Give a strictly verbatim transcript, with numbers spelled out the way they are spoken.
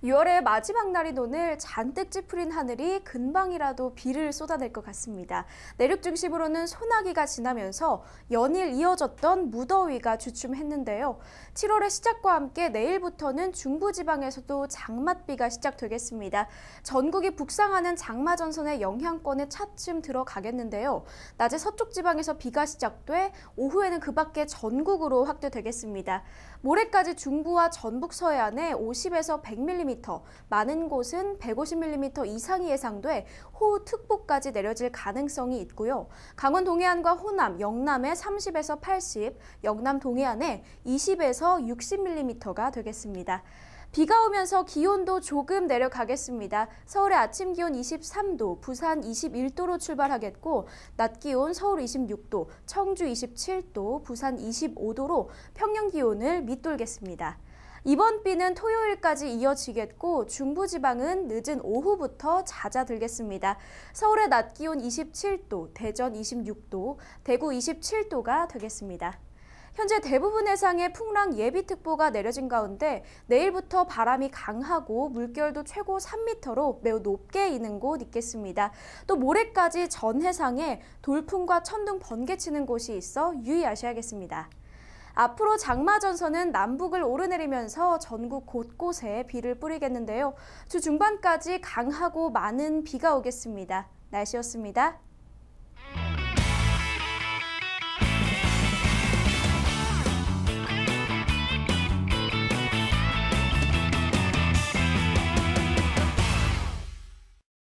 유월의 마지막 날인 오늘 잔뜩 찌푸린 하늘이 금방이라도 비를 쏟아낼 것 같습니다. 내륙 중심으로는 소나기가 지나면서 연일 이어졌던 무더위가 주춤했는데요. 칠월의 시작과 함께 내일부터는 중부지방에서도 장맛비가 시작되겠습니다. 전국이 북상하는 장마전선의 영향권에 차츰 들어가겠는데요. 낮에 서쪽 지방에서 비가 시작돼 오후에는 그 밖에 전국으로 확대되겠습니다. 모레까지 중부와 전북 서해안에 오십에서 백 밀리미터, 많은 곳은 백오십 밀리미터 이상이 예상돼 호우특보까지 내려질 가능성이 있고요. 강원 동해안과 호남, 영남에 삼십에서 팔십, 영남 동해안에 이십에서 육십 밀리미터가 되겠습니다. 비가 오면서 기온도 조금 내려가겠습니다. 서울의 아침 기온 이십삼 도, 부산 이십일 도로 출발하겠고 낮 기온 서울 이십육 도, 청주 이십칠 도, 부산 이십오 도로 평년 기온을 밑돌겠습니다. 이번 비는 토요일까지 이어지겠고 중부지방은 늦은 오후부터 잦아들겠습니다. 서울의 낮 기온 이십칠 도, 대전 이십육 도, 대구 이십칠 도가 되겠습니다. 현재 대부분 해상에 풍랑 예비특보가 내려진 가운데 내일부터 바람이 강하고 물결도 최고 삼 미터로 매우 높게 이는 곳 있겠습니다. 또 모레까지 전 해상에 돌풍과 천둥 번개치는 곳이 있어 유의하셔야겠습니다. 앞으로 장마전선은 남북을 오르내리면서 전국 곳곳에 비를 뿌리겠는데요. 주 중반까지 강하고 많은 비가 오겠습니다. 날씨였습니다.